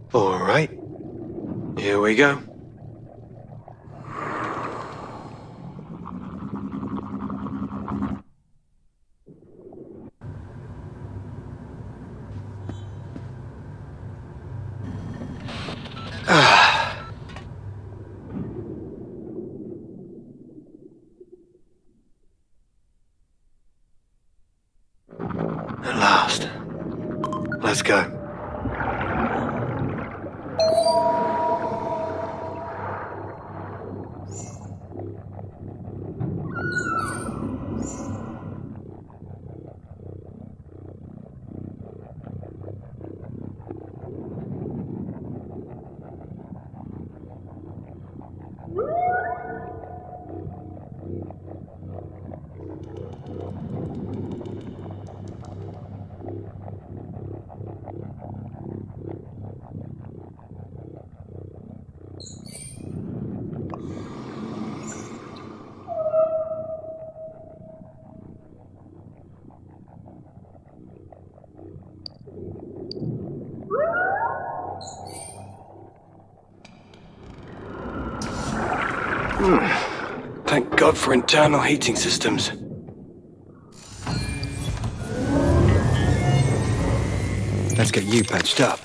All right, here we go. At last. Let's go. Thank God for internal heating systems. Let's get you patched up.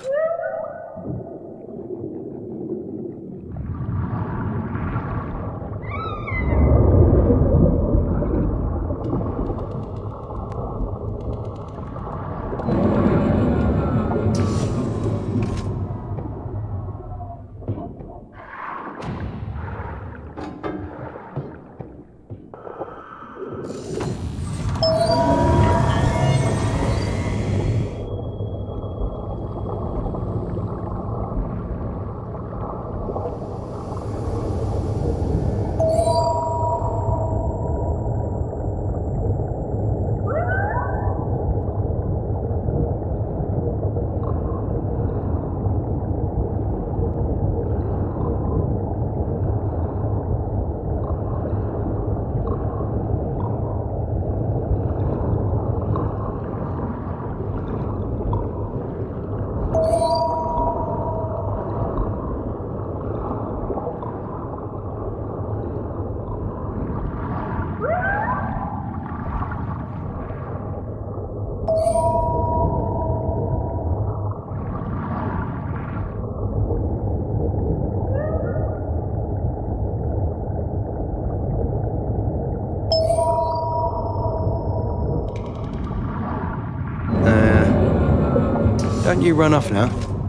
Don't you run off now?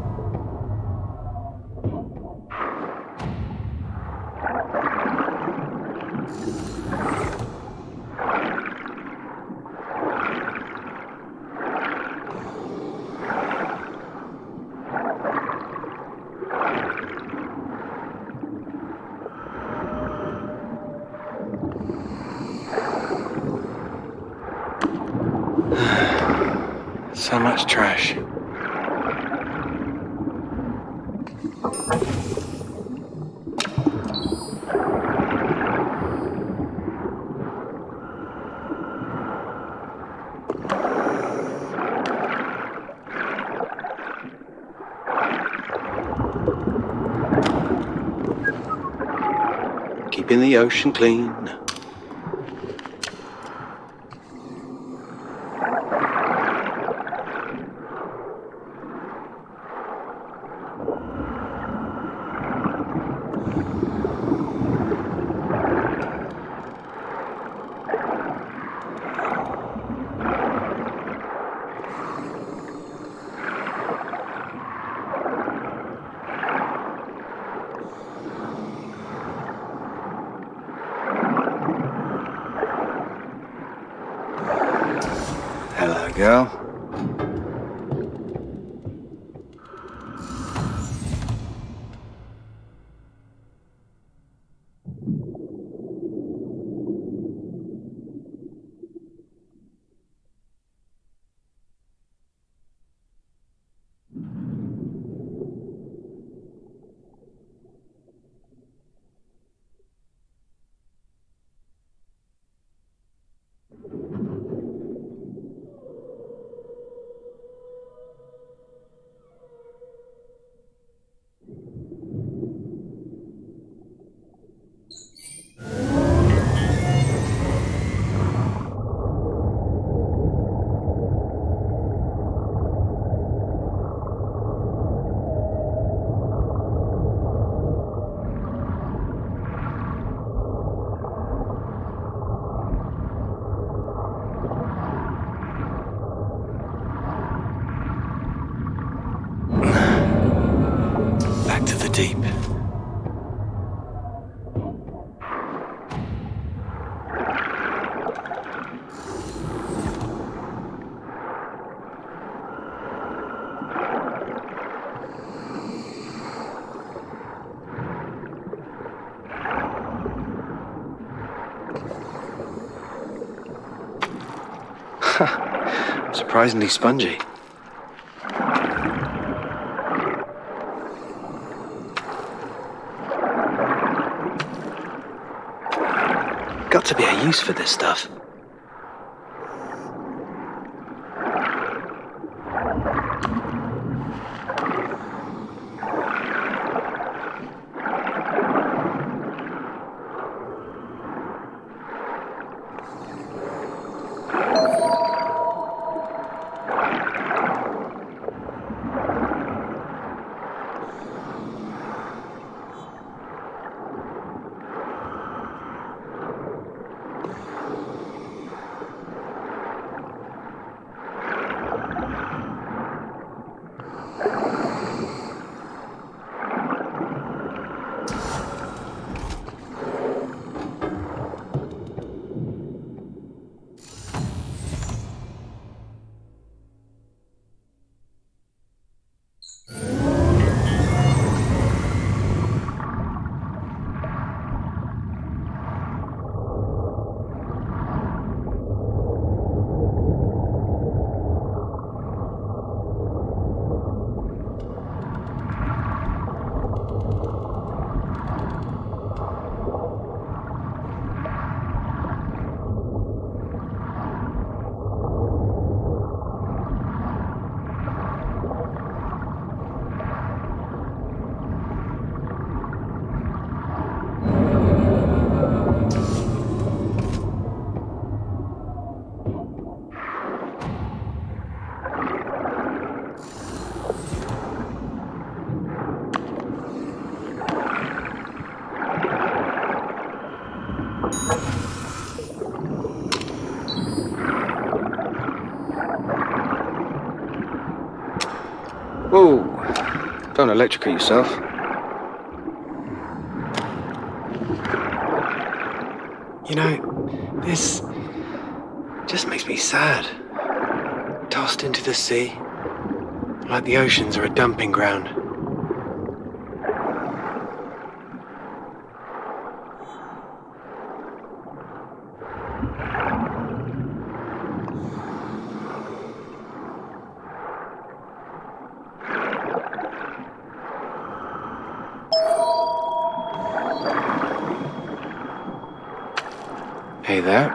So much trash. Keeping the ocean clean. Hello, girl. deep. Surprisingly spongy. Got to be a use for this stuff. Whoa, don't electrocute yourself. You know, this just makes me sad. Tossed into the sea, like the oceans are a dumping ground. Hey there.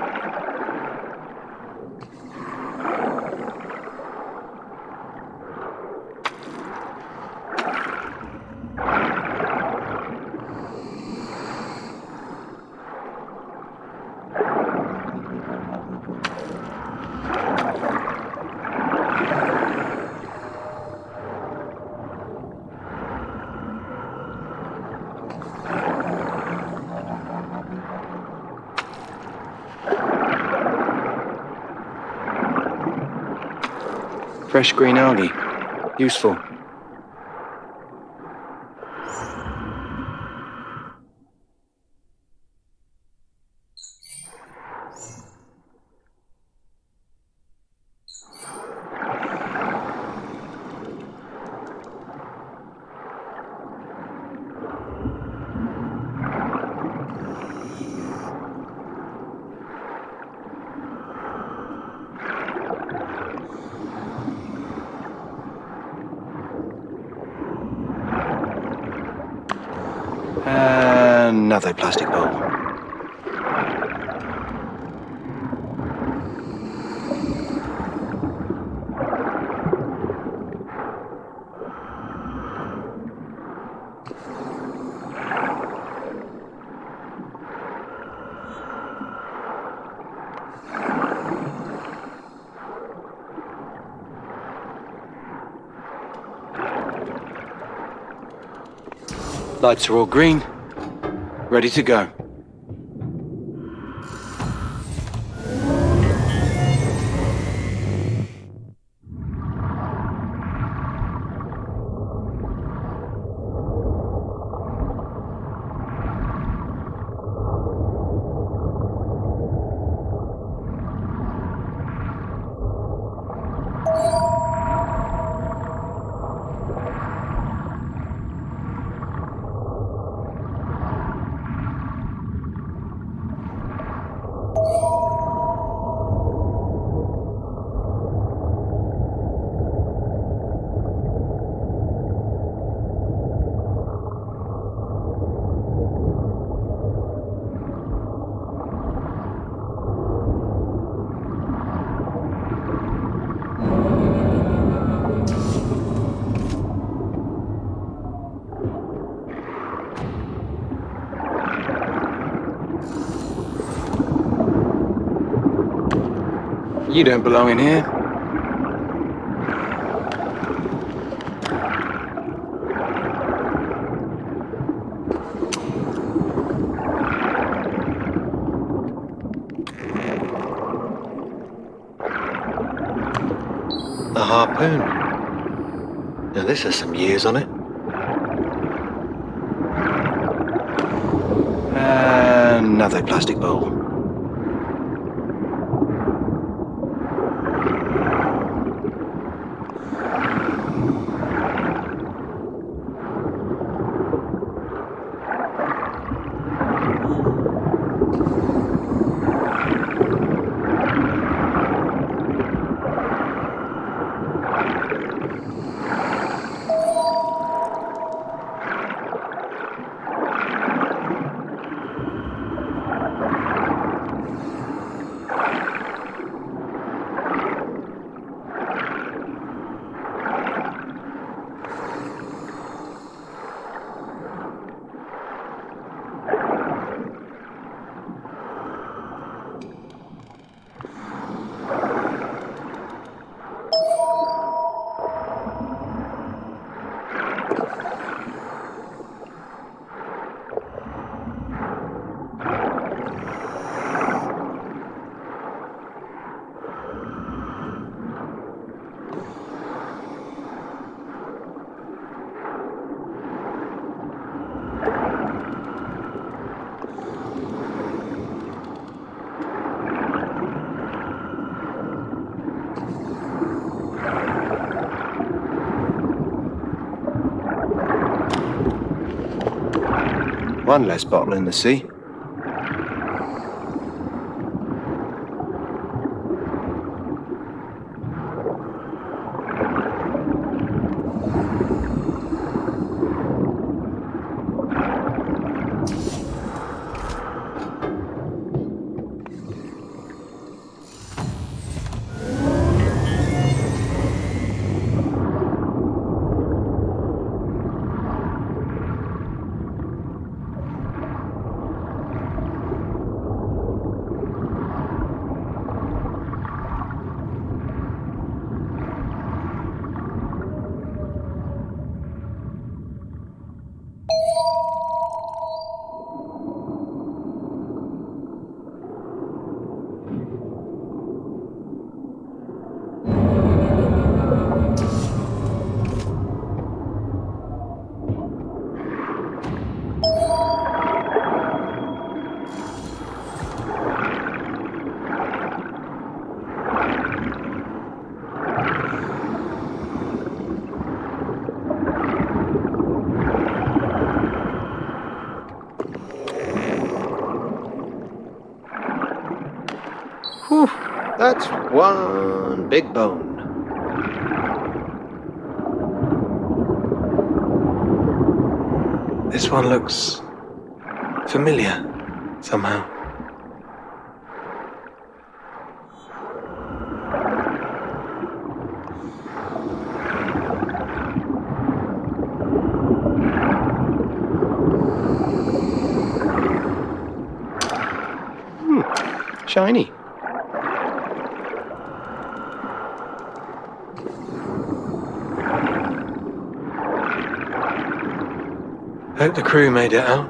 Fresh green algae. Useful. Another plastic bowl. Lights are all green. Ready to go. You don't belong in here. A harpoon. Now this has some years on it. Another plastic bowl. One less bottle in the sea. Whew, that's one big bone. This one looks familiar somehow. Shiny. Hope the crew made it out.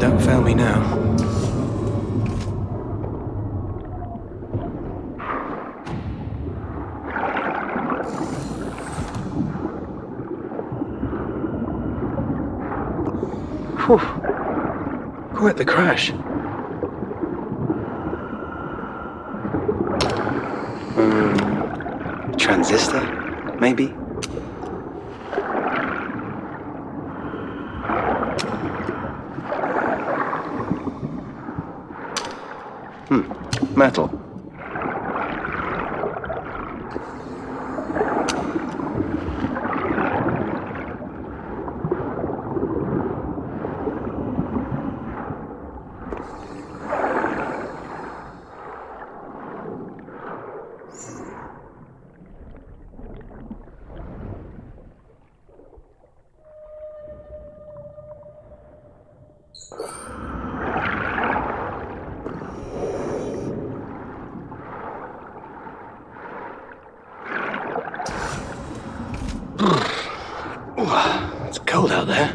don't fail me now. Whew. Quite the crash. Transistor, maybe? Metal. It's cold out there.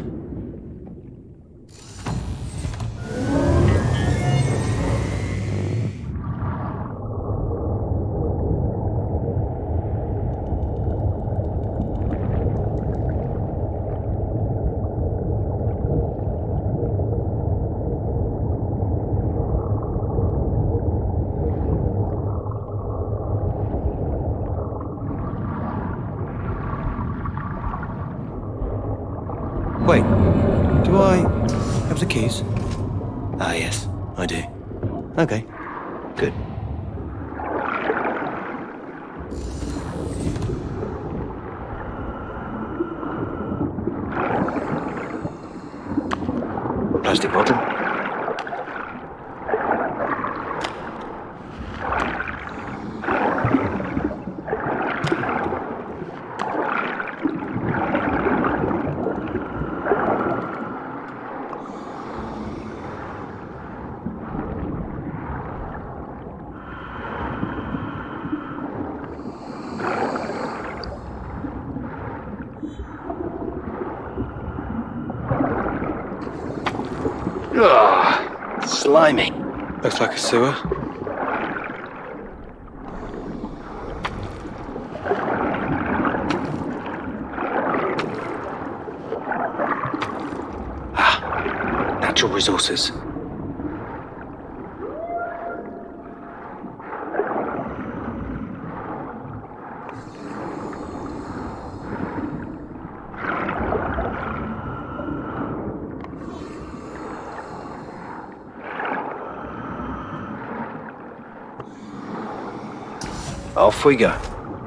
Wait, do I have the keys? Ah, yes, I do. Okay, good. Plastic bottle. Ugh, slimy. Looks like a sewer. Ah, natural resources. Off we go.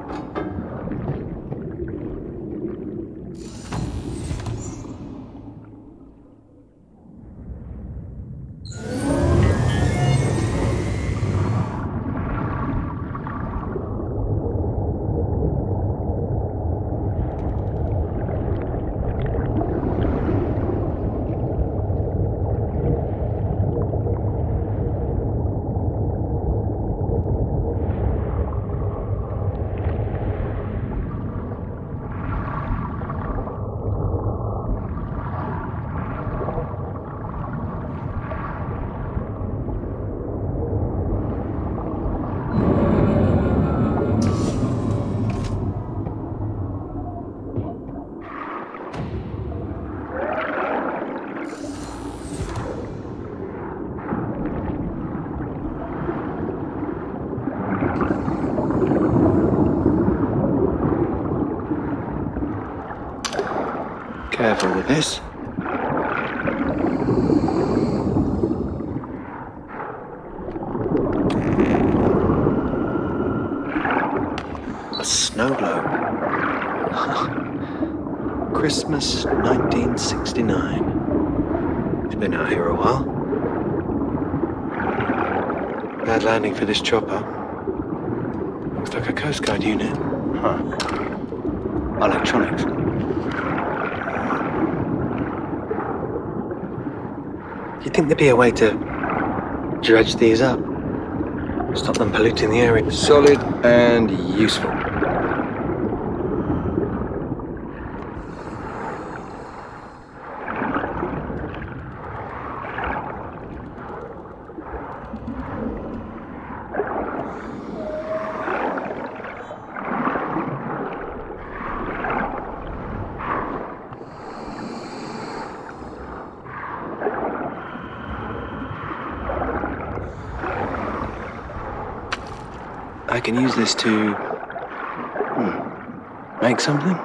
Careful with this. A snow globe. Christmas 1969. It's been out here a while. Bad landing for this chopper. Looks like a Coast Guard unit. Huh. Electronics. You'd think there'd be a way to dredge these up. Stop them polluting the area. Solid and useful. I can use this to make something.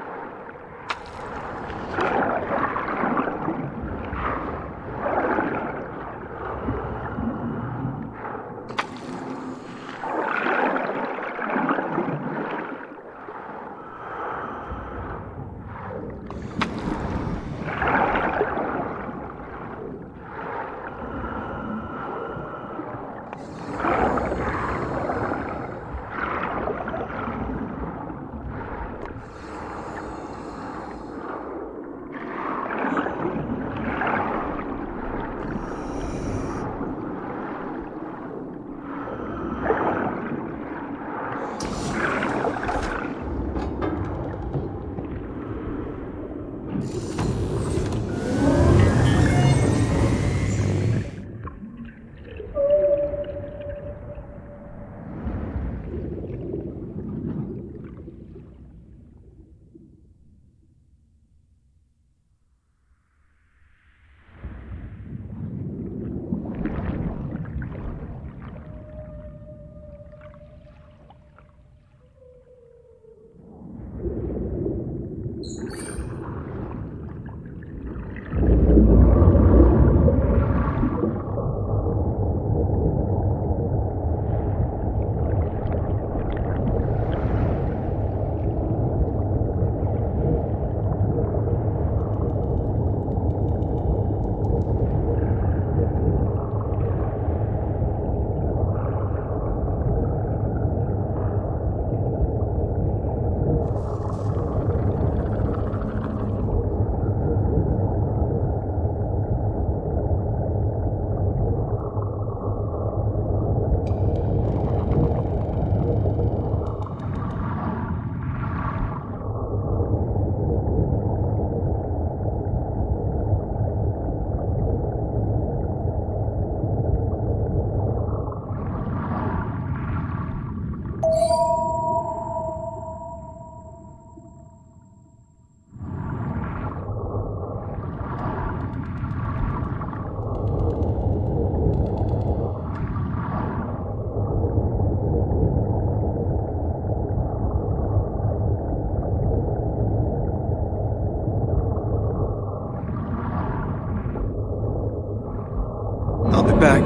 I'll be back.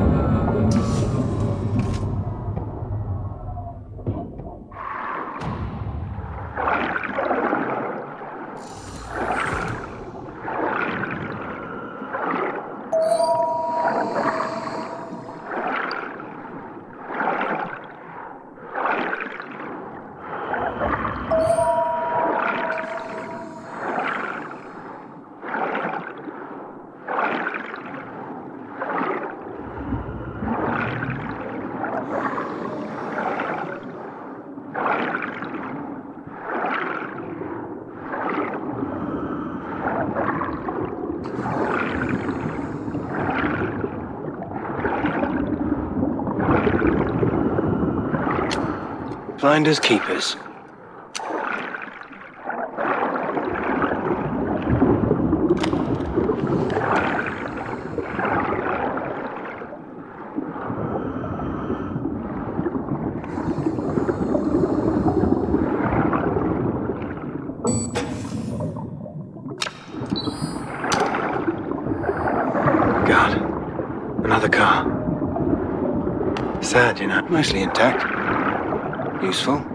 Finders keepers. God, another car. Sad, you know, mostly intact. Useful.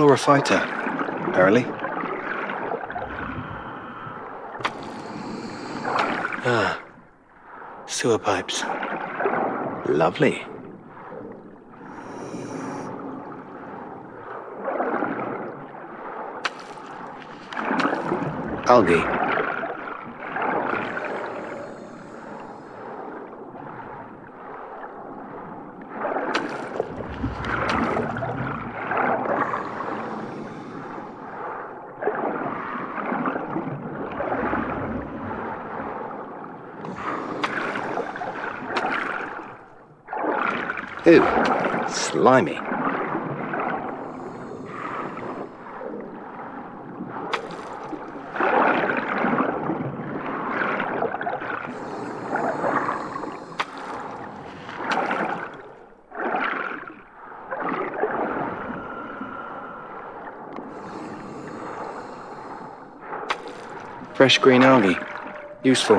chlorophyta, early. Ah, sewer pipes. Lovely. Algae. Ew, slimy. Fresh green algae. Useful.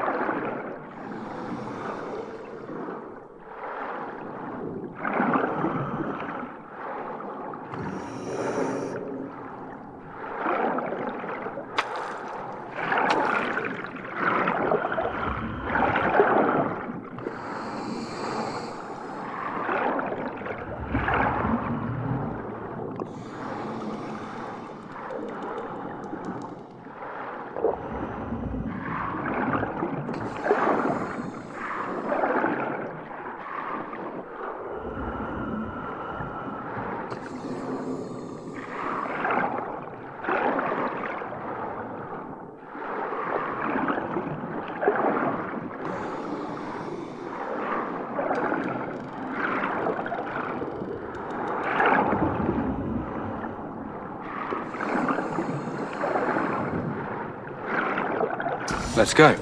Let's go.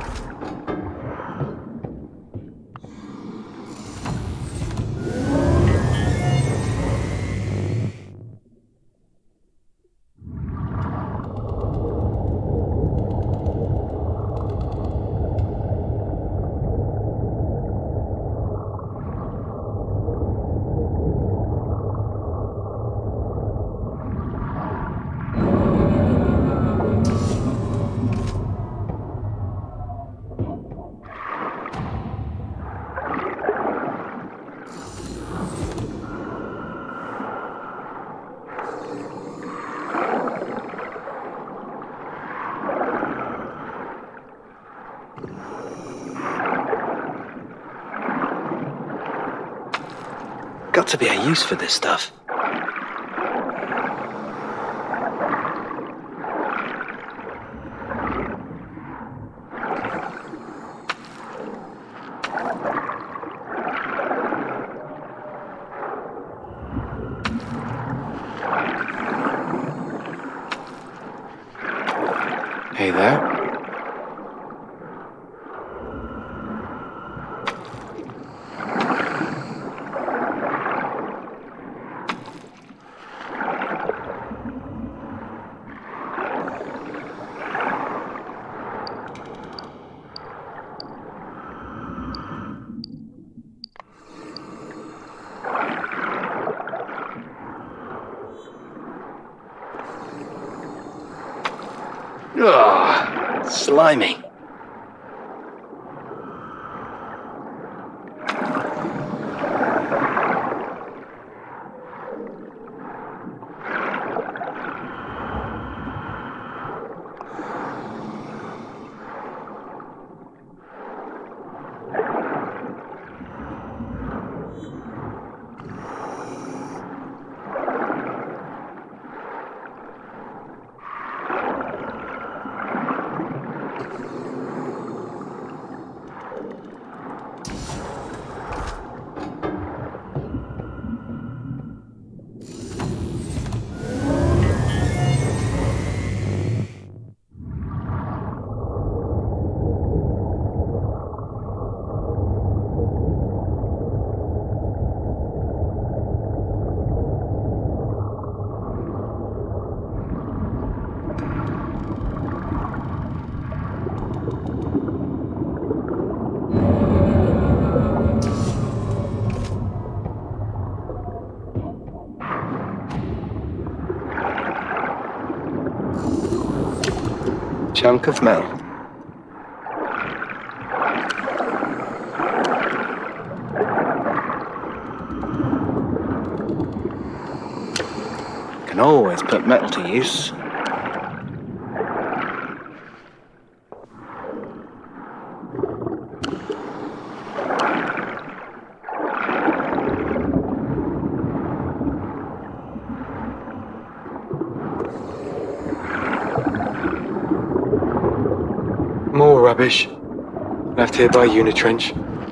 Got to be a use for this stuff. Hey there. Ugh, slimy. chunk of metal. Can always put metal to use. More rubbish. Left here by Unitrench.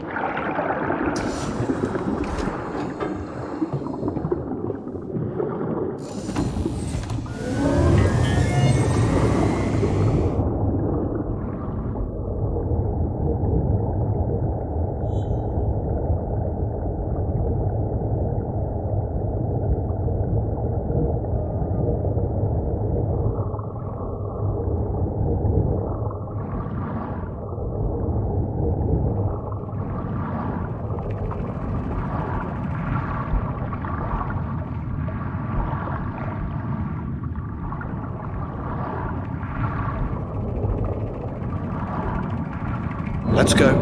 Let's go.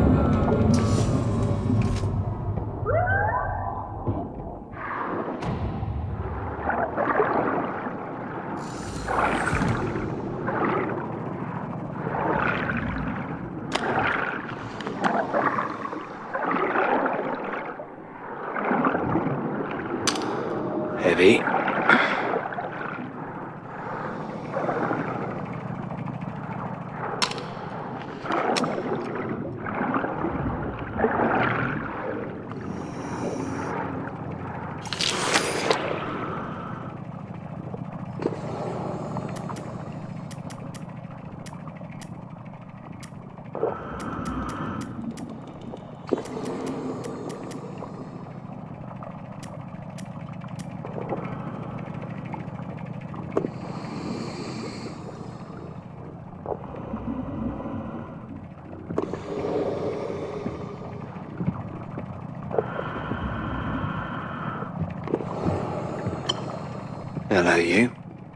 Heavy. Hello, you.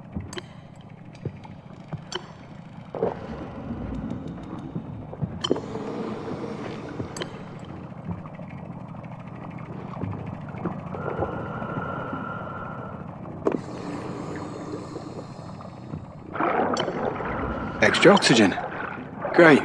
Extra oxygen. Great.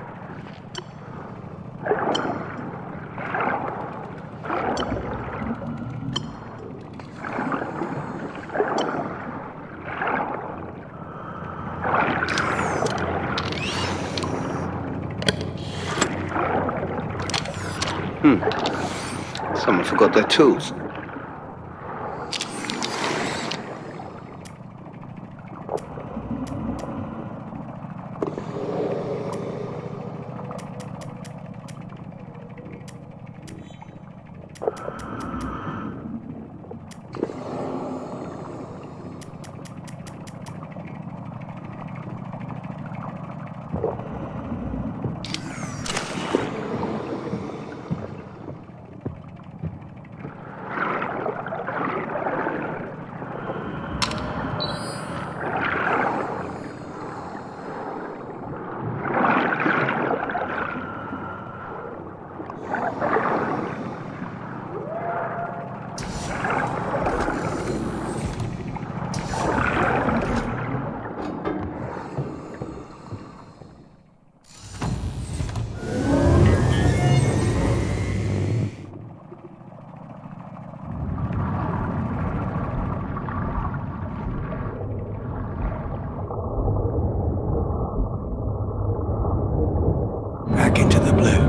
Someone forgot their tools. Back into the blue.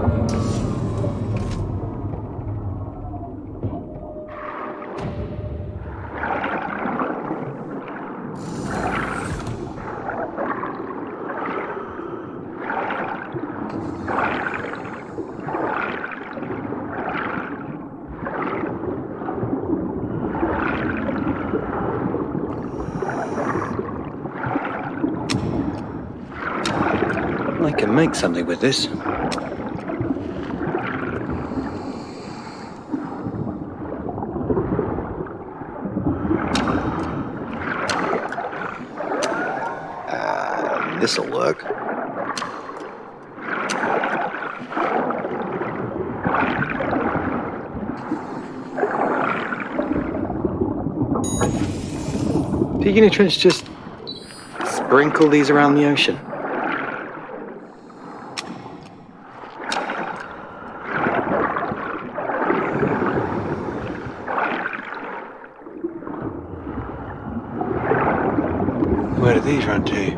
I can make something with this. This'll work. Digging a trench just sprinkle these around the ocean. Where do these run to?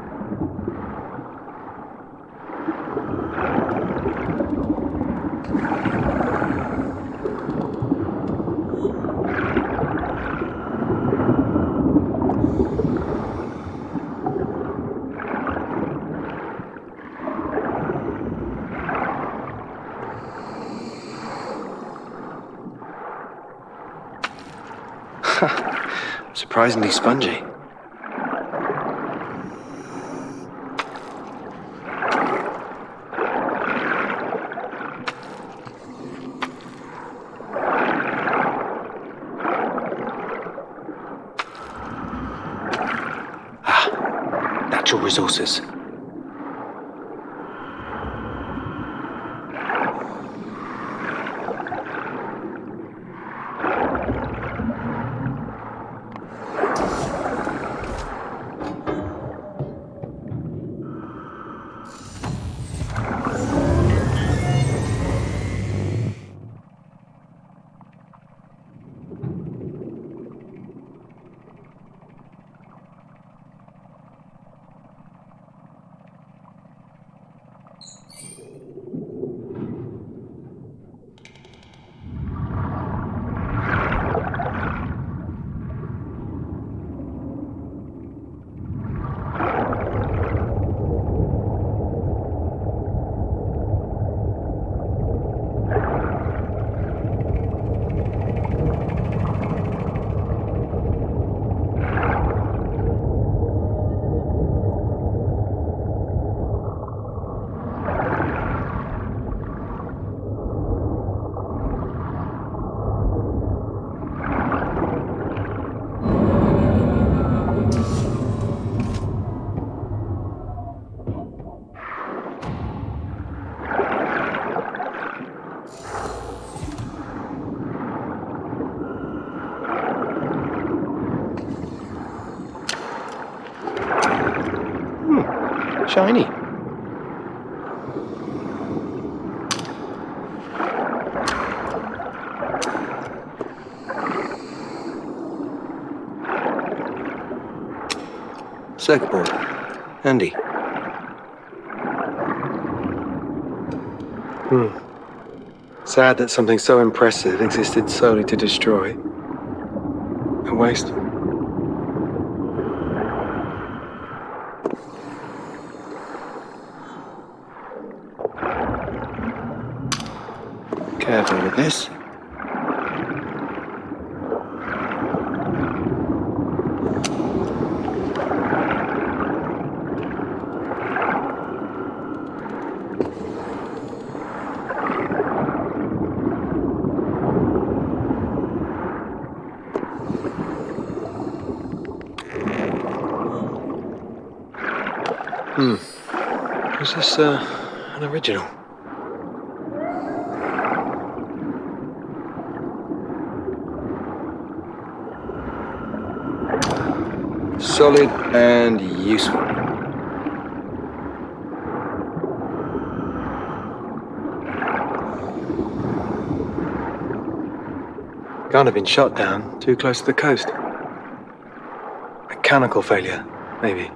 Surprisingly spongy. Natural resources. Shiny. Circuit board. Handy. Sad that something so impressive existed solely to destroy. A waste. Careful with this. Was this an original? Solid and useful. Can't have been shot down, too close to the coast. Mechanical failure, maybe.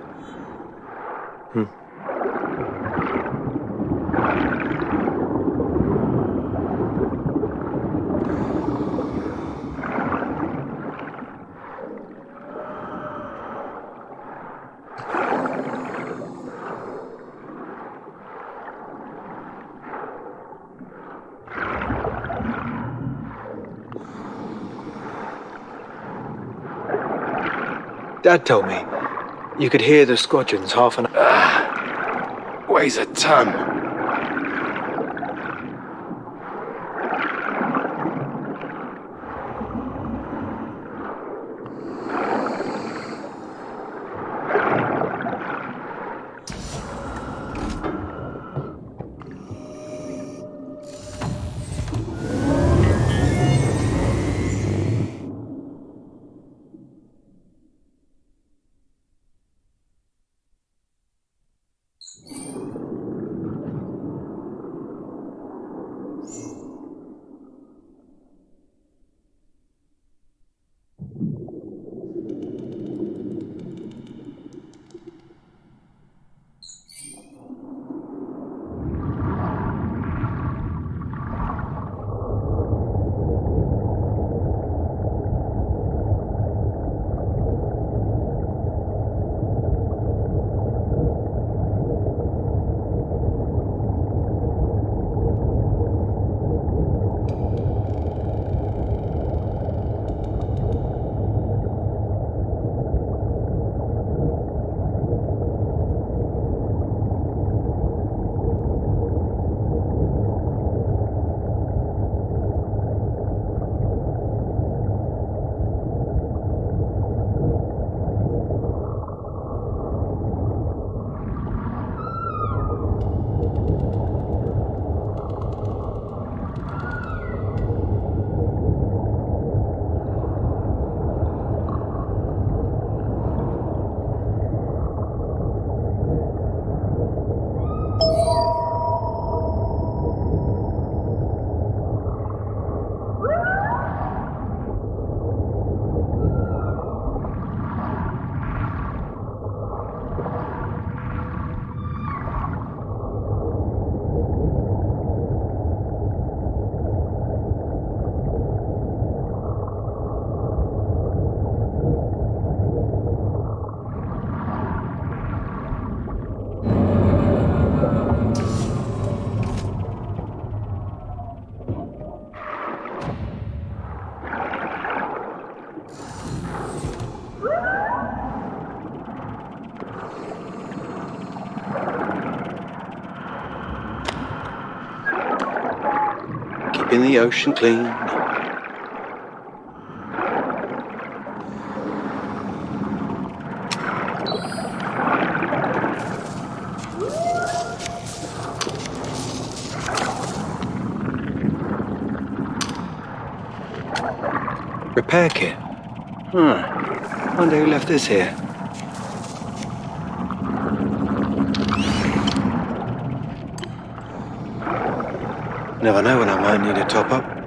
Dad told me you could hear the squadrons half an hour. Weighs a ton. keeping the ocean clean. Repair kit. Wonder who left this here. Never know when I might need a top up.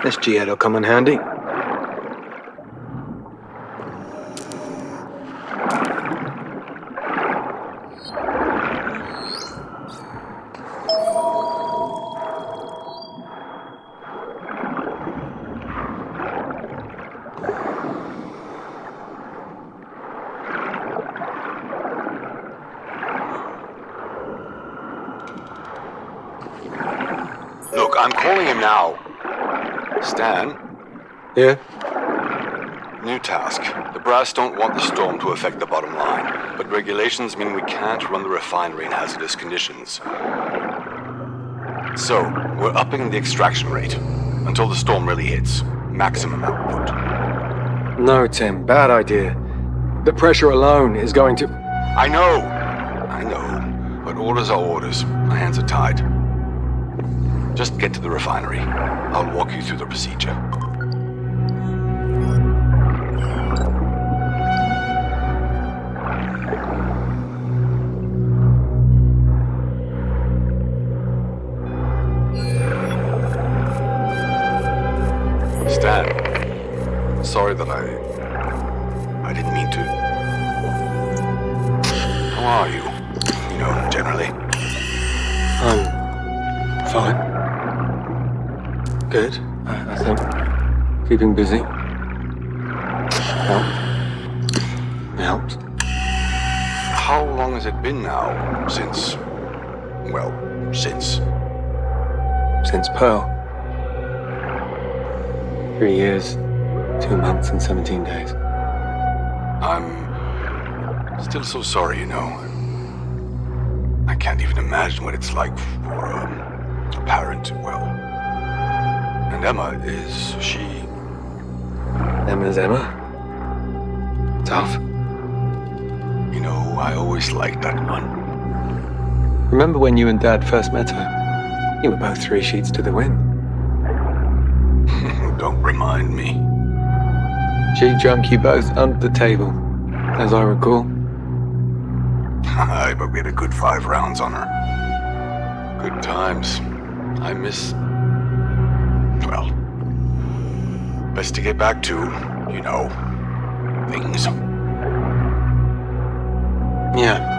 This G-head will come in handy. Look, I'm calling him now. Stan? Yeah? New task. The brass don't want the storm to affect the bottom line, but regulations mean we can't run the refinery in hazardous conditions. So, we're upping the extraction rate until the storm really hits. Maximum output. No, Tim, bad idea. The pressure alone is going to... I know, but orders are orders. My hands are tied. Just get to the refinery. I'll walk you through the procedure. Stan, sorry that I didn't mean to. How are you? You know, generally. I'm fine. Good, I think. Keeping busy. Helps. How long has it been now since... well, since... Since Pearl. 3 years, 2 months and 17 days. I'm still so sorry, you know. I can't even imagine what it's like for a parent, well... And Emma, is she... Emma's Emma. Tough. You know, I always liked that one. Remember when you and Dad first met her? You were both 3 sheets to the wind. Don't remind me. She drunk you both under the table, as I recall. Aye, but we had a good 5 rounds on her. Good times. I miss... well... best to get back to, you know... things. Yeah.